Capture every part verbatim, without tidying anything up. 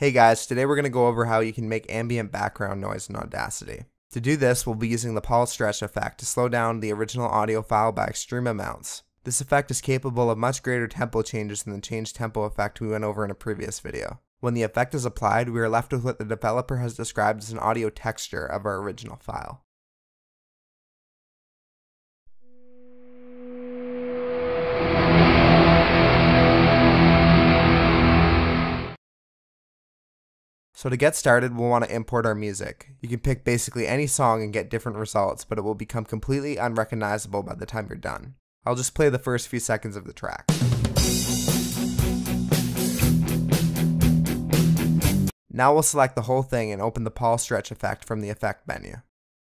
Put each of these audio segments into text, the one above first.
Hey guys, today we're going to go over how you can make ambient background noise in Audacity. To do this, we'll be using the Paulstretch effect to slow down the original audio file by extreme amounts. This effect is capable of much greater tempo changes than the change tempo effect we went over in a previous video. When the effect is applied, we are left with what the developer has described as an audio texture of our original file. So to get started, we'll want to import our music. You can pick basically any song and get different results, but it will become completely unrecognizable by the time you're done. I'll just play the first few seconds of the track. Now we'll select the whole thing and open the Paulstretch effect from the effect menu.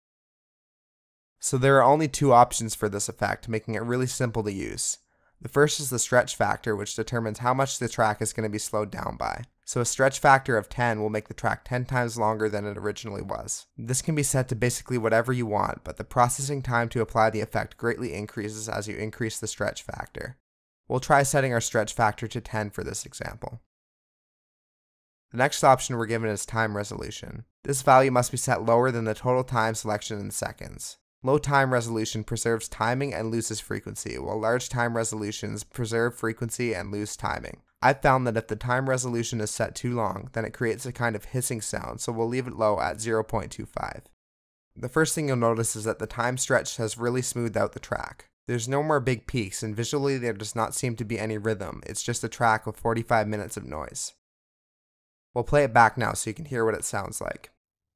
So there are only two options for this effect, making it really simple to use. The first is the stretch factor, which determines how much the track is going to be slowed down by. So a stretch factor of ten will make the track ten times longer than it originally was. This can be set to basically whatever you want, but the processing time to apply the effect greatly increases as you increase the stretch factor. We'll try setting our stretch factor to ten for this example. The next option we're given is time resolution. This value must be set lower than the total time selection in seconds. Low time resolution preserves timing and loses frequency, while large time resolutions preserve frequency and lose timing. I've found that if the time resolution is set too long, then it creates a kind of hissing sound, so we'll leave it low at zero point two five. The first thing you'll notice is that the time stretch has really smoothed out the track. There's no more big peaks, and visually there does not seem to be any rhythm. It's just a track with forty-five minutes of noise. We'll play it back now so you can hear what it sounds like.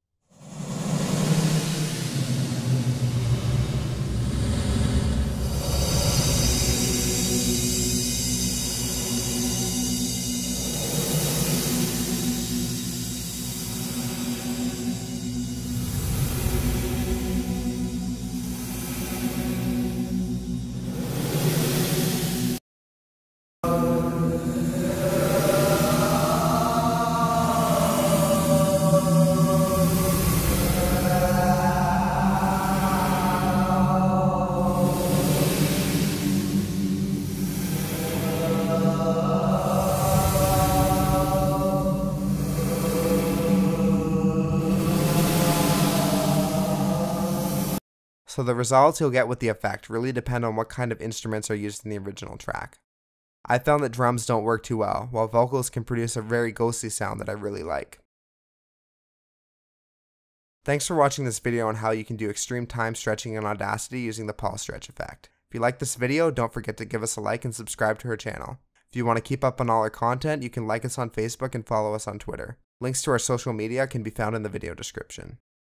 So the results you'll get with the effect really depend on what kind of instruments are used in the original track. I found that drums don't work too well, while vocals can produce a very ghostly sound that I really like. Thanks for watching this video on how you can do extreme time stretching in Audacity using the Paulstretch effect. If you like this video, don't forget to give us a like and subscribe to our channel. If you want to keep up on all our content, you can like us on Facebook and follow us on Twitter. Links to our social media can be found in the video description.